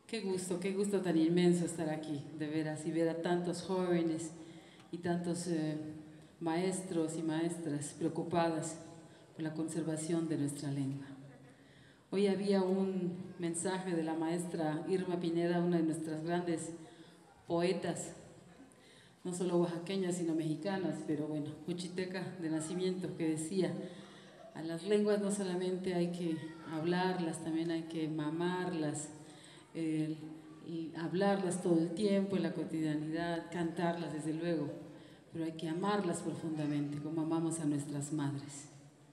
qué gusto tan inmenso estar aquí, de veras, y ver a tantos jóvenes y tantos maestros y maestras preocupadas por la conservación de nuestra lengua. Hoy había un mensaje de la maestra Irma Pineda, una de nuestras grandes poetas, no solo oaxaqueñas, sino mexicanas, pero bueno, juchiteca de nacimiento, que decía: a las lenguas no solamente hay que hablarlas, también hay que mamarlas, y hablarlas todo el tiempo en la cotidianidad, cantarlas desde luego, pero hay que amarlas profundamente, como amamos a nuestras madres.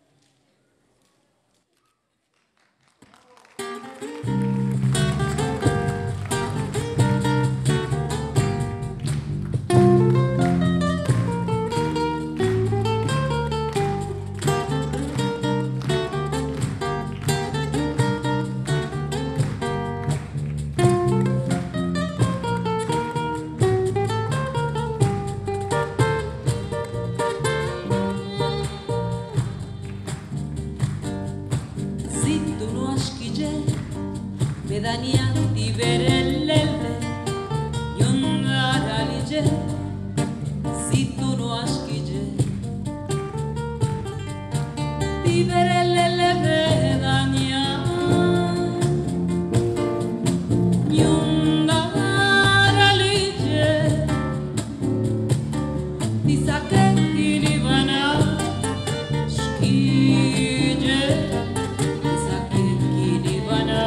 Medanianti verellelle, yongaralice, si tu no aschige, ti verellelle vedania, yongaralice, ti sacchetti di vana, schige, ti sacchetti di vana.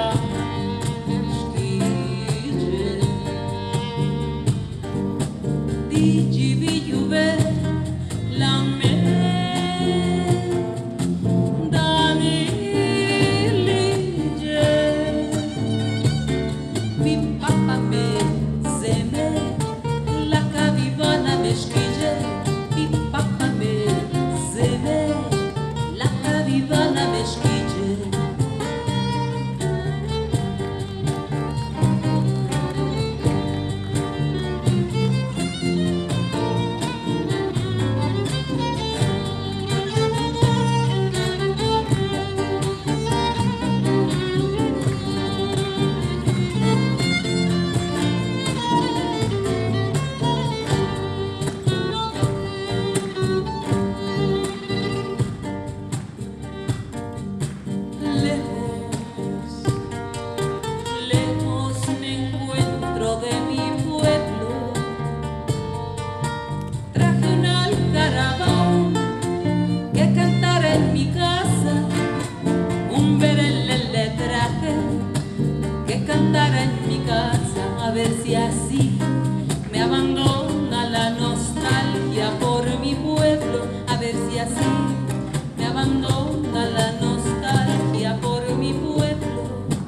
A ver si así me abandona la nostalgia por mi pueblo, a ver si así me abandona la nostalgia por mi pueblo.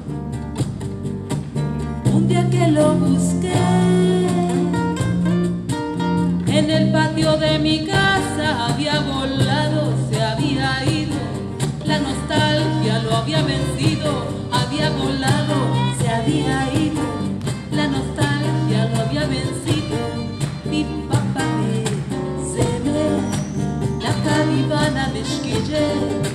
Un día que lo busqué en el patio de mi casa, había volado, se había ido, la nostalgia lo había vencido, había volado, se había ido. La nostalgia lo había vencido, mi papá me se ve, la caribana me esquille.